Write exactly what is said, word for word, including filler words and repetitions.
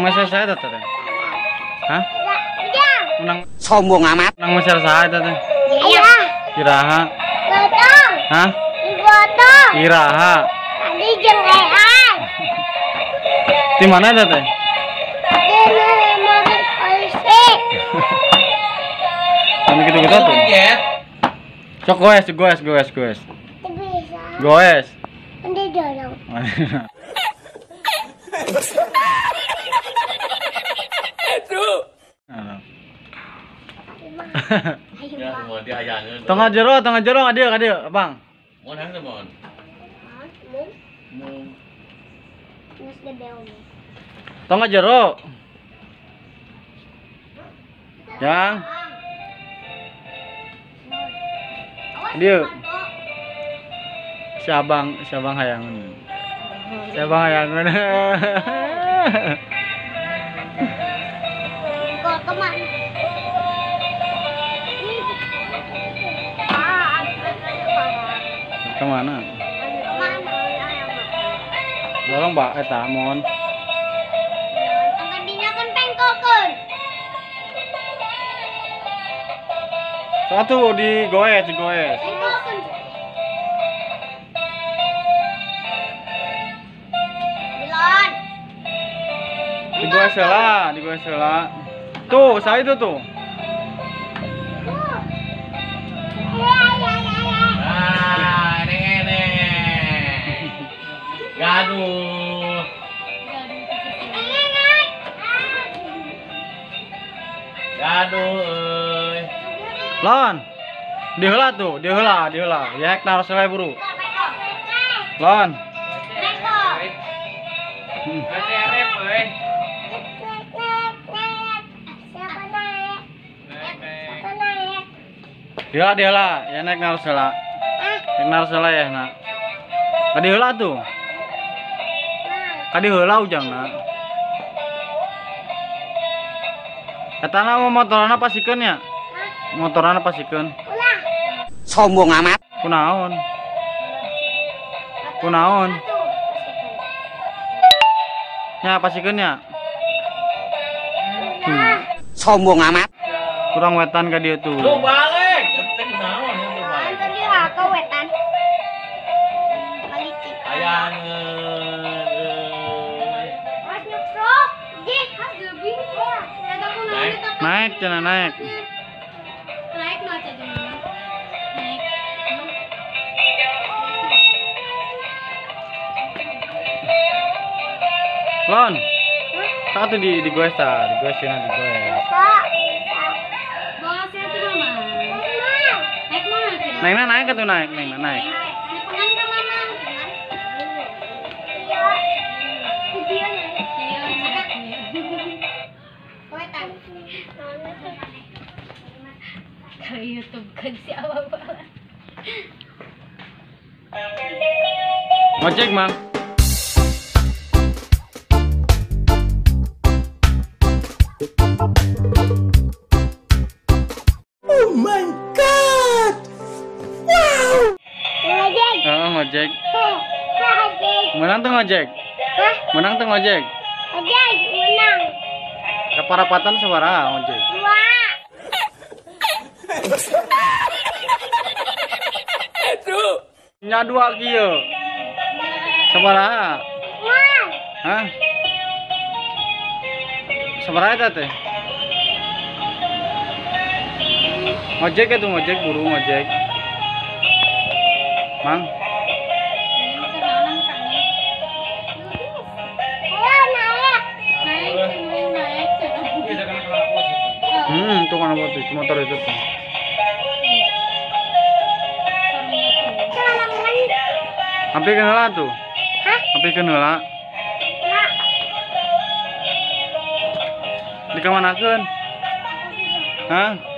meser saya teh. Hah? Menang Sombong amat. menang meser saya teh. Iya. Iraha. Gotong. Hah? Gotong. Iraha. Tadi jengkean. Di mana teh? Di mobil polisi. Kan gitu-gitu tuh. Sok goes, goes, goes, goes. Bisa. Goes. Nanti dorong. Ya, mau diayangeun. Tengah jero, tengah jero adieu, adieu, Abang. Mun hang mon. Mun. Mas gede om. Tengah jero. Yang. Adieu. Si Abang, si Abang hayangeun. Si Abang hayangeun. Kok kemana? Ah, ada Kemana? kemana? Dorong Mbak eta mon. Tadinya kan pengkokeun. Satu di goes, di goes. Pengkokeun. Bilon. Di goes lah, di goes lah. Tuh, saya itu tuh. Ah, ini. Gaduh. Gaduh euy. Lon. Diheula tuh, diheula, diheula. Ya hektar selai buru. Lon. Hmm. Kacerep euy. Siapa naik? Siapa naik? Diheula, diheula. Ya naik naruh heula. Naik naruh heula ya, nak. Kadi heula tuh. Kadi heula ujangna. Katana mau motorana pasikeun nya. Motorana pasikeun. Ulah. Sombong amat. Kunaon? Kunaon? Nya pasikeun nya. Hmm. Sombong amat. Kurang wetan ka dieu tuh. Lu balik. Teh naon ya lu balik. Tadi aku wetan. Balicik. Ayangeun euy. Mas nyukruk. Di, has gebing. Kata aku Naik. Naik cenah naik. Naik no aja dulu. Naik. Lon. Satu di di goes ta, di goes cenah di goes. Kak, bisa. Bosnya tuh mama. Mas. Naik mana sih? Nengna naik atuh naik, nengna naik. Naik pengen ke mana? Iya. Videonya. Iya, Wetan. ke YouTube kan siapa bala. Ngojek, Mang. Oh my god. Wow. Ngojek. Heeh, ngojek. Ngojek. Menang tuh ngojek. Hah? Menang tuh ngojek. Ngojek menang. Kaparapatan sabaraha ngojek? Dua. Nya dua kieu. Sabaraha? Mas. Hah? Sabaraha eta teh? Ngojek itu ngojek buru ngojek. Mang, Ini kenalan kami. Ayo naik. Naik, naik, naik. hmm, tuh kan apa tuh? Itu motor itu tuh. Hampir kenal tuh. Hah? Hampir kenal. Nak. Di kamanakeun? Hah?